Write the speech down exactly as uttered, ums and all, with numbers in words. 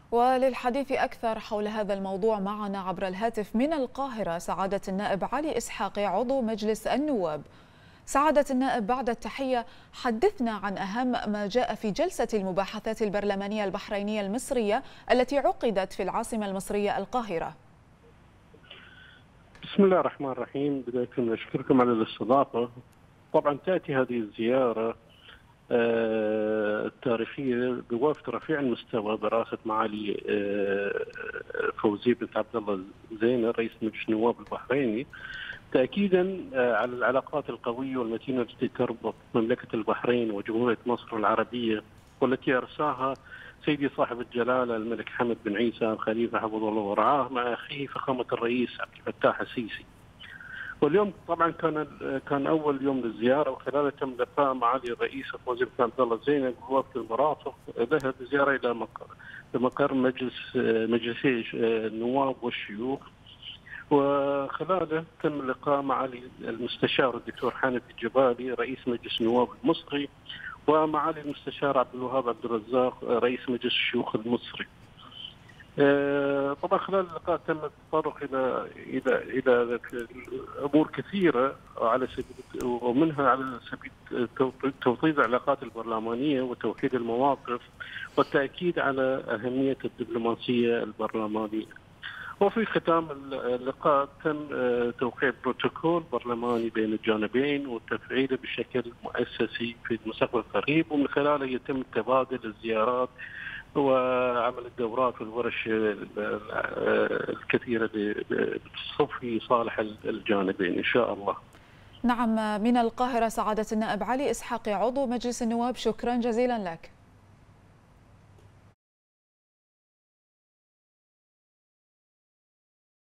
وللحديث أكثر حول هذا الموضوع معنا عبر الهاتف من القاهرة سعادة النائب علي إسحاقي عضو مجلس النواب. سعادة النائب، بعد التحية حدثنا عن أهم ما جاء في جلسة المباحثات البرلمانية البحرينية المصرية التي عقدت في العاصمة المصرية القاهرة. بسم الله الرحمن الرحيم. بداية أشكركم على الاستضافة. طبعا تأتي هذه الزيارة التاريخية بوفد رفيع المستوى برئاسة معالي فوزية بنت عبد الله زينة رئيس مجلس النواب البحريني، تأكيدا على العلاقات القوية والمتينة التي تربط مملكة البحرين وجمهورية مصر العربية، والتي أرساها سيدي صاحب الجلالة الملك حمد بن عيسى الخليفة حفظه الله ورعاه مع أخيه فخامة الرئيس عبد الفتاح السيسي. واليوم طبعا كان كان اول يوم للزياره، وخلاله تم لقاء معالي الرئيس فوزي بن عبد الله زينب بوفد المرافق ذهب بزياره الى مقر بمقر مجلس مجلسي النواب والشيوخ، وخلاله تم اللقاء معالي المستشار الدكتور حنفي الجبالي رئيس مجلس النواب المصري، ومعالي المستشار عبد الوهاب عبد الرزاق رئيس مجلس الشيوخ المصري. طبعا خلال اللقاء تم التطرق الى الى الى امور كثيره على سبيل ومنها على سبيل توطيد العلاقات البرلمانيه وتوحيد المواقف والتاكيد على اهميه الدبلوماسيه البرلمانيه. وفي ختام اللقاء تم توقيع بروتوكول برلماني بين الجانبين وتفعيله بشكل مؤسسي في المستقبل القريب، ومن خلاله يتم تبادل الزيارات وعمل الدورات والورش الكثيرة بتصب في صالح الجانبين إن شاء الله. نعم، من القاهرة سعادة النائب علي إسحاقي عضو مجلس النواب، شكرا جزيلا لك.